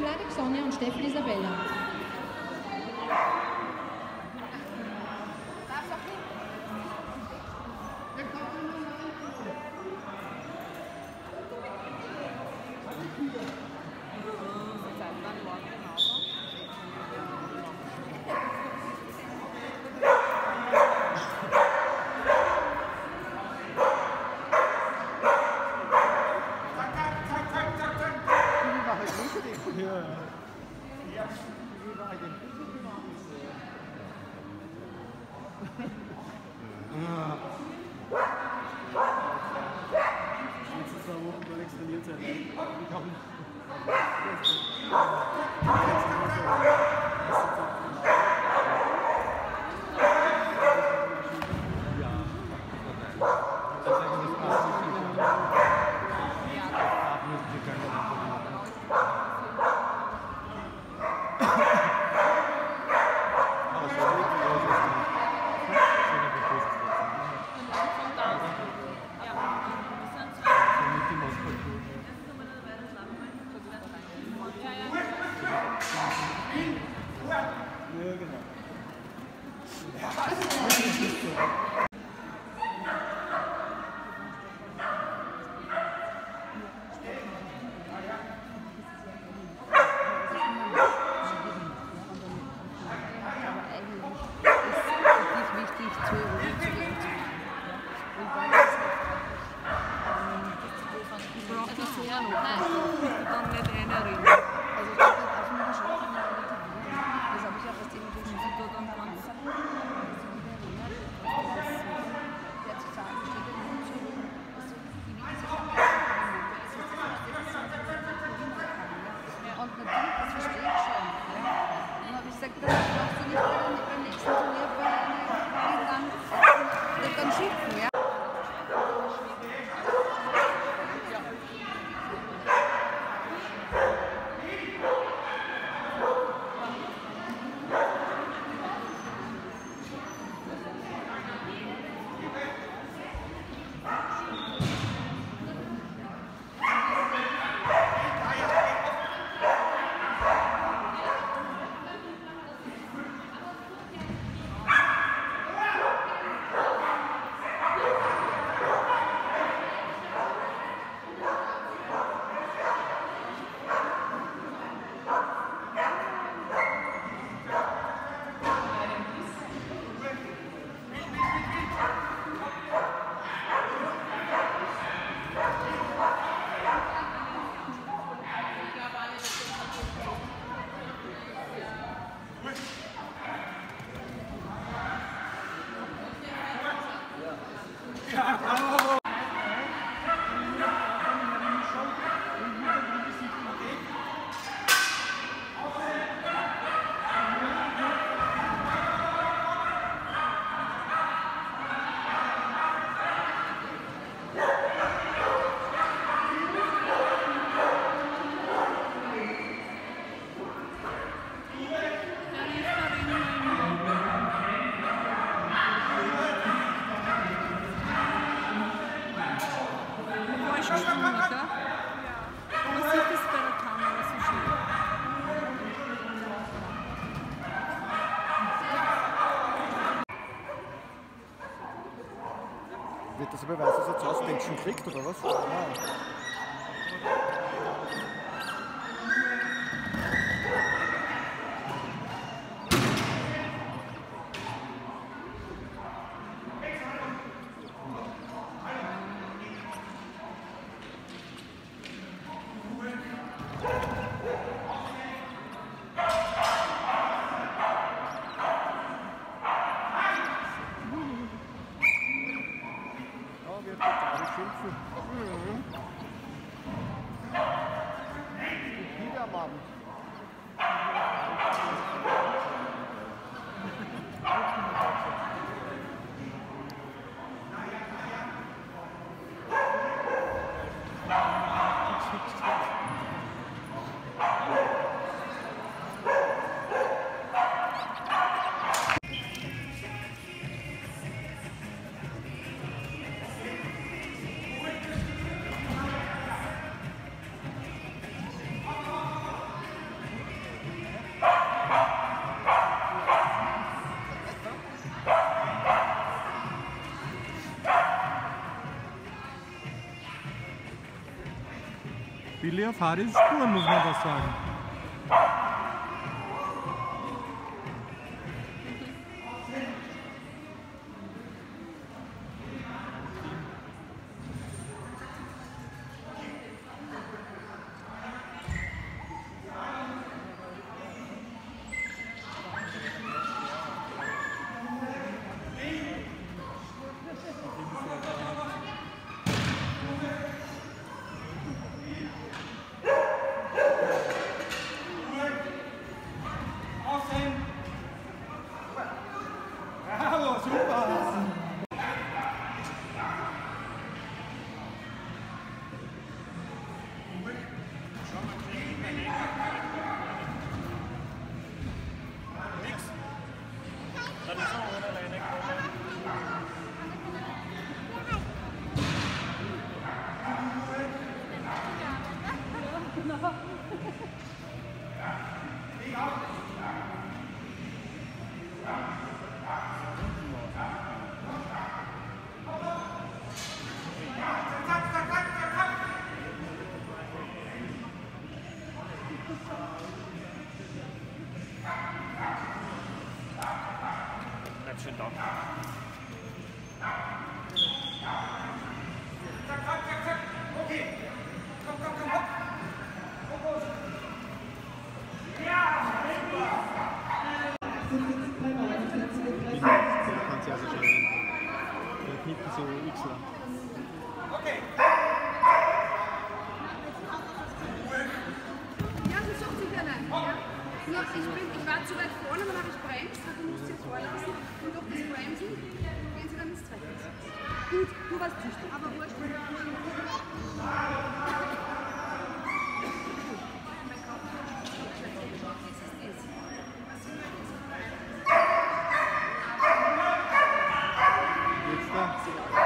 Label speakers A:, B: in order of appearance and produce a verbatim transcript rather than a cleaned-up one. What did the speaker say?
A: Teamleiter Sonja und Steffi Isabella.
B: Wird das Beweis, dass er jetzt Ausdenken kriegt, oder was? Ah.
C: Billy auf Haris Spuren, muss man das sagen.
D: Bleib schön da.
B: Okay. Komm, komm, komm, hopp.
E: Kannst du also schon hinten so Y.
B: Okay.
F: Ja, du suchst dich allein. Ja? Nur ich, bin, ich war zu weit vorne, dann habe ich bremst, also musst du jetzt vorlassen und durch das Bremsen gehen sie dann ins Zweite. Gut, du warst züchtig, aber wurscht.
E: Jetzt da.